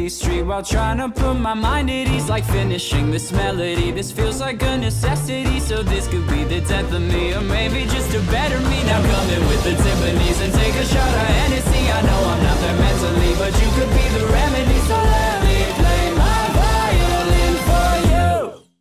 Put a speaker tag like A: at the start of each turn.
A: city street while trying to put my mind at ease. Like finishing this melody, this feels like a necessity. So this could be the death of me, or maybe just a better me. Now come in with the Tiffany's and take a shot of Hennessy. I know I'm not there mentally, but you